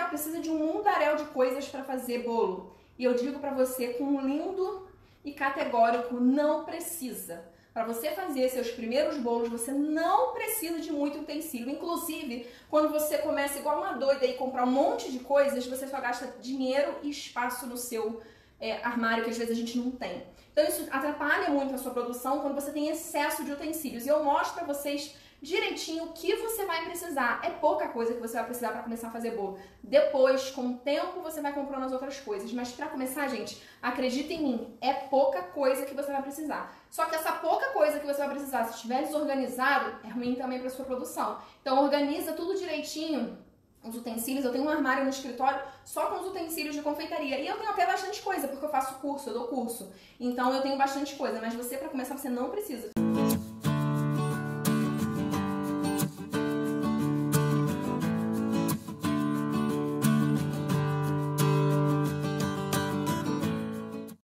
precisa de um mundaréu de coisas para fazer bolo. E eu digo para você com um lindo e categórico, não precisa. Para você fazer seus primeiros bolos, você não precisa de muito utensílio. Inclusive, quando você começa igual uma doida e comprar um monte de coisas, você só gasta dinheiro e espaço no seu armário, que às vezes a gente não tem. Então isso atrapalha muito a sua produção quando você tem excesso de utensílios. E eu mostro para vocês direitinho o que você vai precisar. É pouca coisa que você vai precisar para começar a fazer bolo. Depois, com o tempo, você vai comprando as outras coisas. Mas para começar, gente, acredita em mim, é pouca coisa que você vai precisar. Só que essa pouca coisa que você vai precisar, se estiver desorganizado, é ruim também para sua produção. Então organiza tudo direitinho. Os utensílios, eu tenho um armário no escritório só com os utensílios de confeitaria. E eu tenho até bastante coisa, porque eu faço curso, eu dou curso. Então eu tenho bastante coisa, mas você, para começar, você não precisa.